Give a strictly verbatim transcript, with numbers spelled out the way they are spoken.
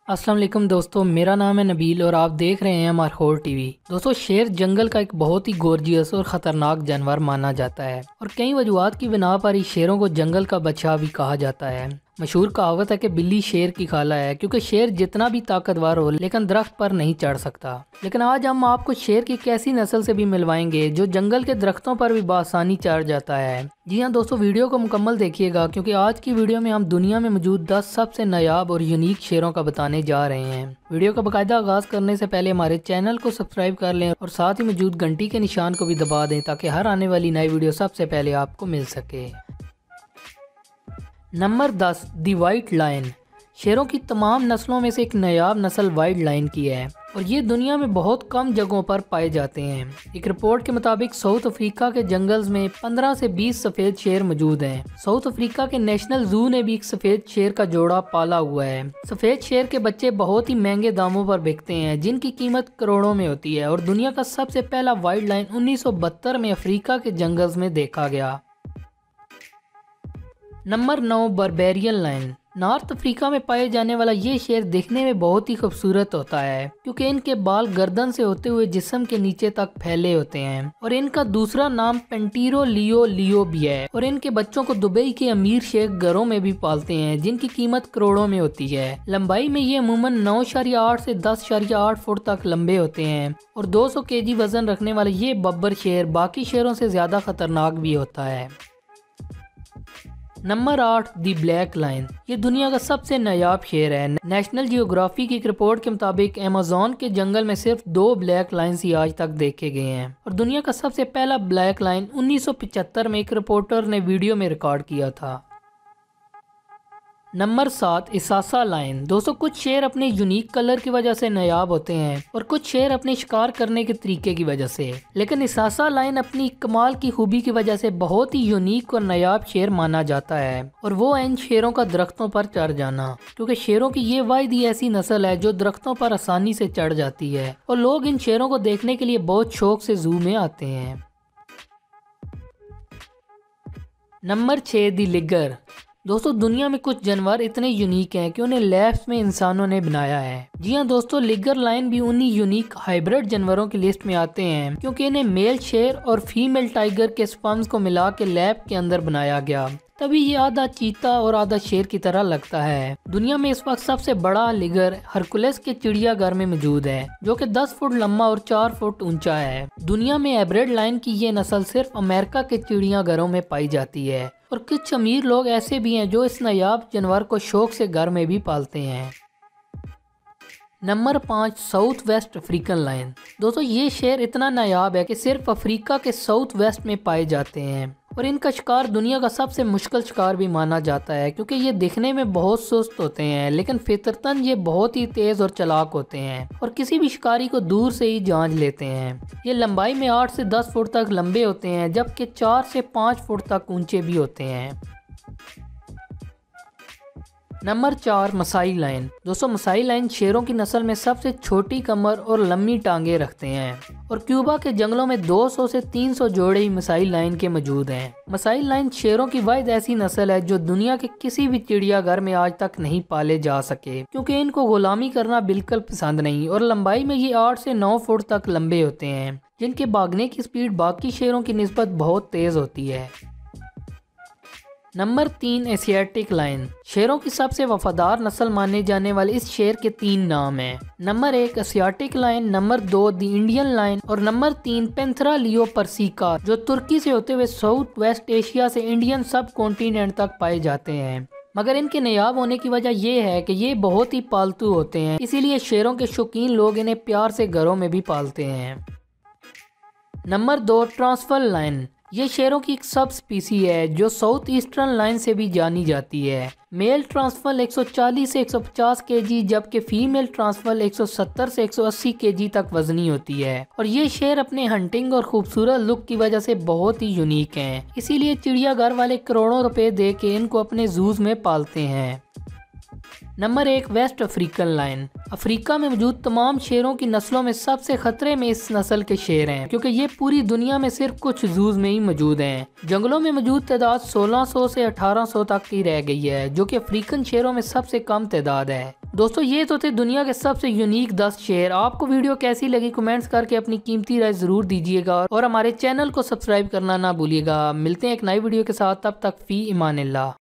अस्सलाम वालेकुम दोस्तों, मेरा नाम है नबील और आप देख रहे हैं मारखोर टीवी। दोस्तों, शेर जंगल का एक बहुत ही गोर्जियस और ख़तरनाक जानवर माना जाता है और कई वजूहात की बिना पर इस शेरों को जंगल का बच्चा भी कहा जाता है। मशहूर कहावत है कि बिल्ली शेर की खाला है, क्योंकि शेर जितना भी ताकतवर हो लेकिन दरख्त पर नहीं चढ़ सकता। लेकिन आज हम आपको शेर की एक ऐसी नस्ल से भी मिलवाएंगे जो जंगल के दरख्तों पर भी बआसानी चढ़ जाता है। जी हाँ दोस्तों, वीडियो को मुकम्मल देखिएगा क्योंकि आज की वीडियो में हम दुनिया में मौजूद दस सबसे नायाब और यूनिक शेरों का बताने जा रहे हैं। वीडियो का बाकायदा आगाज करने से पहले हमारे चैनल को सब्सक्राइब कर लें और साथ ही मौजूद घंटी के निशान को भी दबा दें ताकि हर आने वाली नई वीडियो सबसे पहले आपको मिल सके। नंबर दस, दी वाइट लायन। शेरों की तमाम नस्लों में से एक नायाब नस्ल वाइट लायन की है और ये दुनिया में बहुत कम जगहों पर पाए जाते हैं। एक रिपोर्ट के मुताबिक साउथ अफ्रीका के जंगल्स में पंद्रह से बीस सफ़ेद शेर मौजूद हैं। साउथ अफ्रीका के नेशनल जू ने भी एक सफ़ेद शेर का जोड़ा पाला हुआ है। सफ़ेद शेर के बच्चे बहुत ही महंगे दामों पर बिकते हैं, जिनकी कीमत करोड़ों में होती है और दुनिया का सबसे पहला वाइट लायन उन्नीस सौ बहत्तर में अफ्रीका के जंगल्स में देखा गया। नंबर नौ, बर्बेरियन लायन। नॉर्थ अफ्रीका में पाए जाने वाला ये शेर दिखने में बहुत ही खूबसूरत होता है क्योंकि इनके बाल गर्दन से होते हुए जिस्म के नीचे तक फैले होते हैं और इनका दूसरा नाम पेंटीरो लियो लियो भी है और इनके बच्चों को दुबई के अमीर शेख घरों में भी पालते हैं, जिनकी कीमत करोड़ों में होती है। लंबाई में ये अमूमन नौ शरिया आठ से दस शरिया आठ फुट तक लंबे होते हैं और दो सौ के जी वजन रखने वाला ये बब्बर शेर बाकी शेरों से ज्यादा खतरनाक भी होता है। नंबर आठ, दी ब्लैक लायन। ये दुनिया का सबसे नायाब शेर है। नेशनल जियोग्राफी की एक रिपोर्ट के मुताबिक अमेज़न के जंगल में सिर्फ दो ब्लैक लायंस ही आज तक देखे गए हैं और दुनिया का सबसे पहला ब्लैक लायन उन्नीस सौ पचहत्तर में एक रिपोर्टर ने वीडियो में रिकॉर्ड किया था। नंबर सात, इसासा लायन। दोस्तों, कुछ शेर अपने यूनिक कलर की वजह से नायाब होते हैं और कुछ शेर अपने शिकार करने के तरीके की वजह से, लेकिन इसासा लायन अपनी कमाल की खूबी की वजह से बहुत ही यूनिक और नायाब शेर माना जाता है और वो है इन शेरों का दरख्तों पर चढ़ जाना, क्योंकि शेरों की ये वाहिद ही ऐसी नस्ल है जो दरख्तों पर आसानी से चढ़ जाती है और लोग इन शेरों को देखने के लिए बहुत शौक से जू में आते हैं। नंबर छह, दी लिगर। दोस्तों, दुनिया में कुछ जानवर इतने यूनिक हैं कि उन्हें लैब्स में इंसानों ने बनाया है। जी हाँ दोस्तों, लिगर लायन भी उन्हीं यूनिक हाइब्रिड जानवरों की लिस्ट में आते हैं क्योंकि इन्हें मेल शेर और फीमेल टाइगर के स्पर्म्स को मिला के लैब के अंदर बनाया गया, तभी ये आधा चीता और आधा शेर की तरह लगता है। दुनिया में इस वक्त सबसे बड़ा लिगर हरकुलस के चिड़ियाघर में मौजूद है जो कि दस फुट लंबा और चार फुट ऊंचा है। दुनिया में हाइब्रिड लायन की ये नस्ल सिर्फ अमेरिका के चिड़ियाघरों में पाई जाती है और कुछ अमीर लोग ऐसे भी हैं जो इस नायाब जानवर को शौक से घर में भी पालते हैं। नंबर पाँच, साउथ वेस्ट अफ्रीकन लायन। दोस्तों, ये शेर इतना नायाब है कि सिर्फ अफ्रीका के साउथ वेस्ट में पाए जाते हैं और इनका शिकार दुनिया का सबसे मुश्किल शिकार भी माना जाता है क्योंकि ये दिखने में बहुत सुस्त होते हैं, लेकिन फितरतन ये बहुत ही तेज और चालाक होते हैं और किसी भी शिकारी को दूर से ही जांच लेते हैं। ये लंबाई में आठ से दस फुट तक लंबे होते हैं जबकि चार से पाँच फुट तक ऊंचे भी होते हैं। नंबर चार, मसाई लायन। दोस्तों, मसाई लायन शेरों की नस्ल में सबसे छोटी कमर और लंबी टांगे रखते हैं और क्यूबा के जंगलों में दो सौ से तीन सौ जोड़े ही मसाई लायन के मौजूद हैं। मसाई लायन शेरों की वाहिद ऐसी नस्ल है जो दुनिया के किसी भी चिड़ियाघर में आज तक नहीं पाले जा सके क्योंकि इनको गुलामी करना बिल्कुल पसंद नहीं और लंबाई में ये आठ से नौ फुट तक लंबे होते हैं, जिनके भागने की स्पीड बाकी शेरों की निस्बत बहुत तेज होती है। नंबर तीन, एशियाटिक लायन। शेरों की सबसे वफादार नस्ल माने जाने वाले इस शेर के तीन नाम हैं। नंबर एक, एशियाटिक लायन, नंबर दो, दी इंडियन लायन और नंबर तीन, पेंथरा लियो परसिका, जो तुर्की से होते हुए साउथ वेस्ट एशिया से इंडियन सब कॉन्टिनेंट तक पाए जाते हैं। मगर इनके नायाब होने की वजह ये है कि ये बहुत ही पालतू होते हैं, इसीलिए शेरों के शौकीन लोग इन्हें प्यार से घरों में भी पालते हैं। नंबर दो, ट्रांसफर लायन। ये शेरों की एक सब स्पीसी है जो साउथ ईस्टर्न लाइन से भी जानी जाती है। मेल ट्रांसफर एक सौ चालीस से एक सौ पचास केजी जबकि फीमेल ट्रांसफर एक सौ सत्तर से एक सौ अस्सी केजी तक वजनी होती है और ये शेर अपने हंटिंग और खूबसूरत लुक की वजह से बहुत ही यूनिक हैं, इसीलिए चिड़ियाघर वाले करोड़ों रुपए दे के इनको अपने जूज में पालते हैं। नंबर एक, वेस्ट अफ्रीकन लायन। अफ्रीका में मौजूद तमाम शेरों की नस्लों में सबसे खतरे में इस नस्ल के शेर हैं क्योंकि ये पूरी दुनिया में सिर्फ कुछ जूज में ही मौजूद हैं। जंगलों में मौजूद तादाद सोलह सौ से अठारह सौ तक की रह गई है जो कि अफ्रीकन शेरों में सबसे कम तादाद है। दोस्तों ये तो थे दुनिया के सबसे यूनिक दस शेर। आपको वीडियो कैसी लगी कमेंट्स करके अपनी कीमती राय जरूर दीजिएगा और हमारे चैनल को सब्सक्राइब करना ना भूलिएगा। मिलते हैं एक नई वीडियो के साथ, तब तक फी इमानिल्लाह।